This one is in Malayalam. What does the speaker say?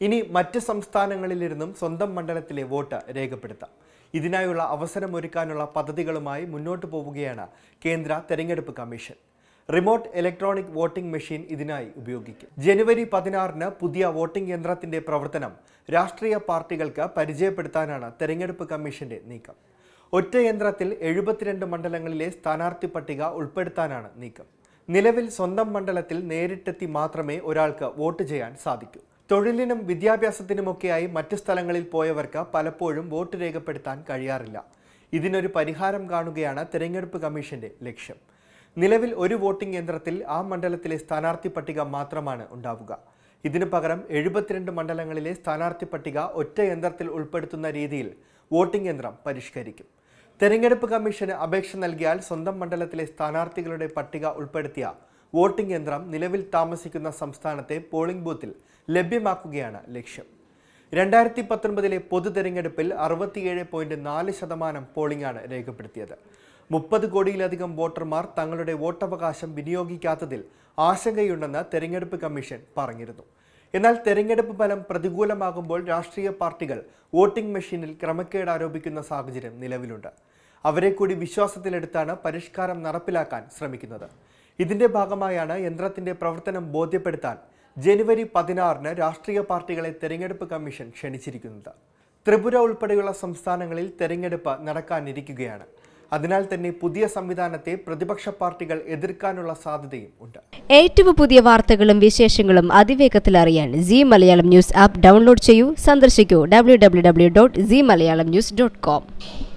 ഇനി മറ്റ് സംസ്ഥാനങ്ങളിലിരുന്നും സ്വന്തം മണ്ഡലത്തിലെ വോട്ട് രേഖപ്പെടുത്താം. ഇതിനായുള്ള അവസരമൊരുക്കാനുള്ള പദ്ധതികളുമായി മുന്നോട്ട് പോവുകയാണ് കേന്ദ്ര തെരഞ്ഞെടുപ്പ് commission. Remote electronic voting machine ഇതിനായി ഉപയോഗിക്കും. ജനുവരി 16-ന് പുതിയ വോട്ടിംഗ് യന്ത്രത്തിന്റെ പ്രവർത്തനം രാഷ്ട്രീയ പാർട്ടികൾക്ക് പരിചയപ്പെടുത്താനാണ് തെരഞ്ഞെടുപ്പ് കമ്മീഷന്റെ നീക്കം. ഒറ്റ യന്ത്രത്തിൽ 72 മണ്ഡലങ്ങളിലെ സ്ഥാനാർത്ഥി പട്ടിക ഉൾപ്പെടുത്താനാണ് നീക്കം. നിലവിൽ സ്വന്തം മണ്ഡലത്തിൽ നേരിട്ടെത്തി മാത്രമേ ഒരാൾക്ക് വോട്ട് ചെയ്യാൻ സാധിക്കൂ. തൊഴിലിനും വിദ്യാഭ്യാസത്തിനുമൊക്കെയായി മറ്റ് സ്ഥലങ്ങളിൽ പോയവർക്ക് പലപ്പോഴും വോട്ട് രേഖപ്പെടുത്താൻ കഴിയാറില്ല. ഇതിനൊരു പരിഹാരം കാണുകയാണ് തെരഞ്ഞെടുപ്പ് കമ്മീഷന്റെ ലക്ഷ്യം. നിലവിൽ ഒരു വോട്ടിംഗ് യന്ത്രത്തിൽ ആ മണ്ഡലത്തിലെ സ്ഥാനാർത്ഥി പട്ടിക മാത്രമാണ് ഉണ്ടാവുക. ഇതിനു പകരം 72 മണ്ഡലങ്ങളിലെ സ്ഥാനാർത്ഥി പട്ടിക ഒറ്റ യന്ത്രത്തിൽ ഉൾപ്പെടുത്തുന്ന രീതിയിൽ വോട്ടിംഗ് യന്ത്രം പരിഷ്കരിക്കും. തെരഞ്ഞെടുപ്പ് കമ്മീഷന് അപേക്ഷ നൽകിയാൽ സ്വന്തം മണ്ഡലത്തിലെ സ്ഥാനാർത്ഥികളുടെ പട്ടിക ഉൾപ്പെടുത്തിയ വോട്ടിംഗ് യന്ത്രം നിലവിൽ താമസിക്കുന്ന സംസ്ഥാനത്തെ പോളിംഗ് ബൂത്തിൽ ലഭ്യമാക്കുകയാണ് ലക്ഷ്യം. 2019 പൊതു തെരഞ്ഞെടുപ്പിൽ 67.4% പോളിംഗാണ് രേഖപ്പെടുത്തിയത്. 30 കോടിയിലധികം വോട്ടർമാർ തങ്ങളുടെ വോട്ടവകാശം വിനിയോഗിക്കാത്തതിൽ ആശങ്കയുണ്ടെന്ന് തെരഞ്ഞെടുപ്പ് കമ്മീഷൻ പറഞ്ഞിരുന്നു. എന്നാൽ തെരഞ്ഞെടുപ്പ് ഫലം പ്രതികൂലമാകുമ്പോൾ രാഷ്ട്രീയ പാർട്ടികൾ വോട്ടിംഗ് മെഷീനിൽ ക്രമക്കേട് ആരോപിക്കുന്ന സാഹചര്യം നിലവിലുണ്ട്. അവരെ കൂടി വിശ്വാസത്തിലെടുത്താണ് പരിഷ്കാരം നടപ്പിലാക്കാൻ ശ്രമിക്കുന്നത്. ഇതിന്റെ ഭാഗമായാണ് യന്ത്രത്തിന്റെ പ്രവർത്തനം ബോധ്യപ്പെടുത്താൻ ജനുവരി 16-ന് രാഷ്ട്രീയ പാർട്ടികളെ തെരഞ്ഞെടുപ്പ് കമ്മീഷൻ ക്ഷണിച്ചിരിക്കുന്നത്. ത്രിപുര ഉൾപ്പെടെയുള്ള സംസ്ഥാനങ്ങളിൽ തെരഞ്ഞെടുപ്പ് നടക്കാനിരിക്കുകയാണ്. അതിനാൽ തന്നെ പുതിയ സംവിധാനത്തെ പ്രതിപക്ഷ പാർട്ടികൾ എതിർക്കാനുള്ള സാധ്യതയും ഉണ്ട്. ഏറ്റവും പുതിയ വാർത്തകളും വിശേഷങ്ങളും അതിവേഗത്തിൽ അറിയാൻ Zee Malayalam news app download ചെയ്യൂ. സന്ദർശിക്കൂ www.zeemalayalamnews.com.